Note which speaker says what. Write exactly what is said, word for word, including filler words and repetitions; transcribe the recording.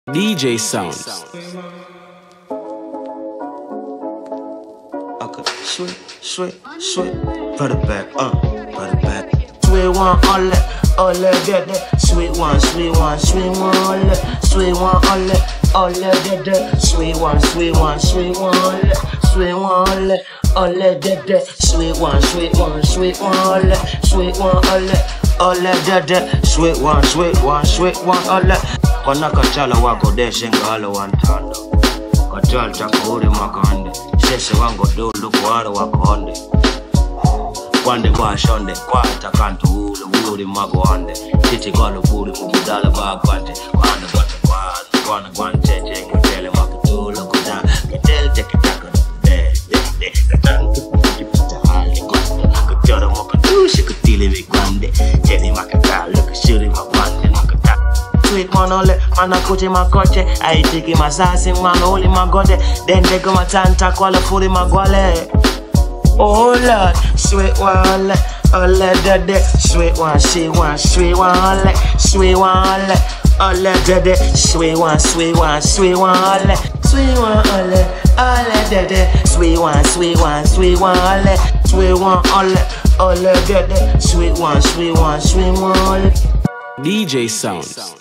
Speaker 1: D J Soundz.
Speaker 2: Okay, sweet, sweet, sweet. Put it back, uh, put it back. Sweet one, all that, all that, that, that. Sweet one, sweet one, sweet one, all that. Sweet one, all that, all that, that, that. Sweet one, sweet one, sweet one, all that. Sweet one, all that, all that, that, that. Sweet one, sweet one, sweet one, all that. Sweet one, all that, all that, that, that. Sweet one, sweet one, sweet one, all that. Kona kachala wako deshe ngalo wantando Kachala chako uri makande Sheshe wango dulu kuwara wakonde Kwande kwa shonde Kwa takanto ule uri magwande Titi galo buri mubudala bagwante Kwana gwante kwana Kwana gwante jengi tele makutulu kuda Ketele teke taka de de de Katantu kipita hali kwande Kachora mokatushi kutile mikwande Jeni makatala kushuri mabande makatala Sweet one all man a kuchi makoche I tiki masasi man holy magode Then they go matanta kwala furi magwale Oh Lord, sweet one all all that day Sweet one, sweet one, sweet one all Sweet one all all that Sweet one, sweet one, sweet one all Sweet one all all that Sweet one, sweet one, sweet one all Sweet one all all that Sweet one, sweet one, sweet one all
Speaker 1: D J Soundz.